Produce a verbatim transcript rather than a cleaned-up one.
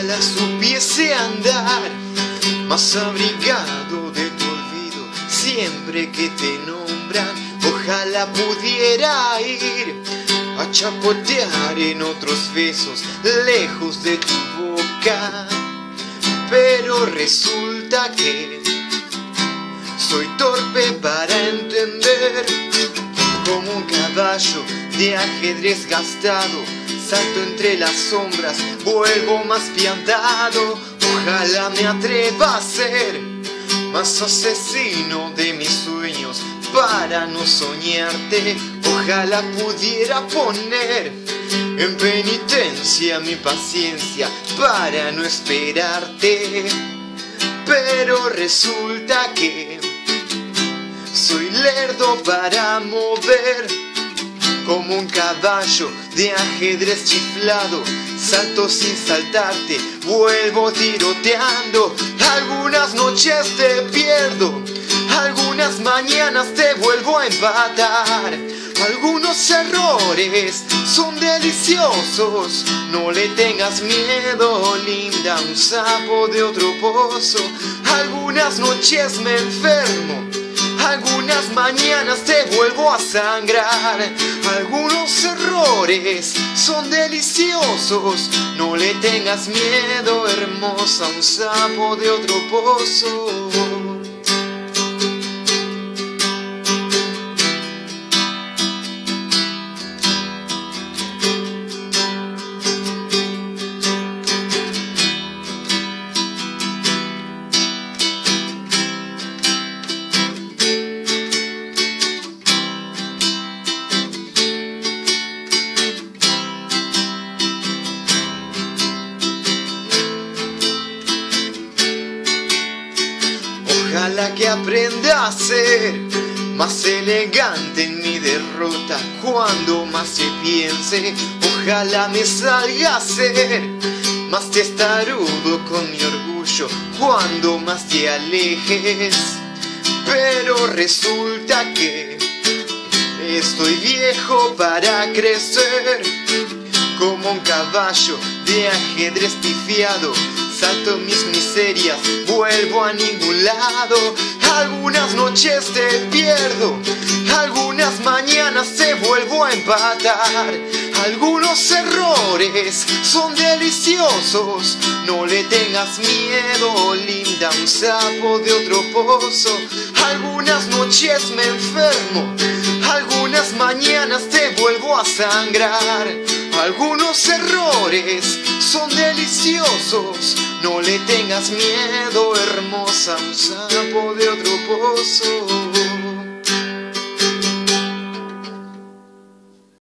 Ojalá supiese andar más abrigado de tu olvido siempre que te nombran. Ojalá pudiera ir a chapotear en otros besos lejos de tu boca, pero resulta que soy torpe para entender. Como un caballo de ajedrez gastado, salto entre las sombras, vuelvo más piantado. Ojalá me atreva a ser más asesino de mis sueños para no soñarte. Ojalá pudiera poner en penitencia mi paciencia para no esperarte, pero resulta que soy lerdo para mover. Como un caballo de ajedrez chiflado, salto sin saltarte, vuelvo tiroteando. Algunas noches te pierdo, algunas mañanas te vuelvo a empatar. Algunos errores son deliciosos, no le tengas miedo, linda, un sapo de otro pozo. Algunas noches me enfermo, algunas mañanas te vuelvo a sangrar. Algunos errores son deliciosos, no le tengas miedo, hermosa, un sapo de otro pozo. Ojalá que aprenda a ser más elegante en mi derrota cuando más se piense. Ojalá me salga a ser más testarudo con mi orgullo cuando más te alejes. Pero resulta que estoy viejo para crecer. Como un caballo de ajedrez pifiado, salto mis miserias, vuelvo a ningún lado. Algunas noches te pierdo, algunas mañanas te vuelvo a empatar. Algunos errores son deliciosos, no le tengas miedo, linda, un sapo de otro pozo. Algunas noches me enfermo, algunas mañanas te vuelvo a sangrar. Algunos errores son deliciosos, no le tengas miedo, hermosa, un sapo de otro pozo.